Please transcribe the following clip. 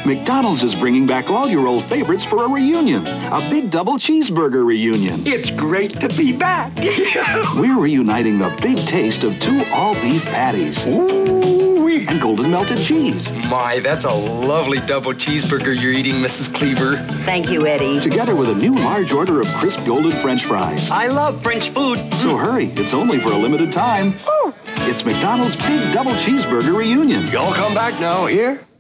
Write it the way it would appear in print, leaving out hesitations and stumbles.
McDonald's is bringing back all your old favorites for a reunion. A big double cheeseburger reunion. It's great to be back. We're reuniting the big taste of 2 all-beef patties. Ooh-wee. And golden melted cheese. My, that's a lovely double cheeseburger you're eating, Mrs. Cleaver. Thank you, Eddie. Together with a new large order of crisp golden French fries. I love French food. So hurry, it's only for a limited time. Ooh. It's McDonald's Big Double Cheeseburger Reunion. Y'all come back now, here?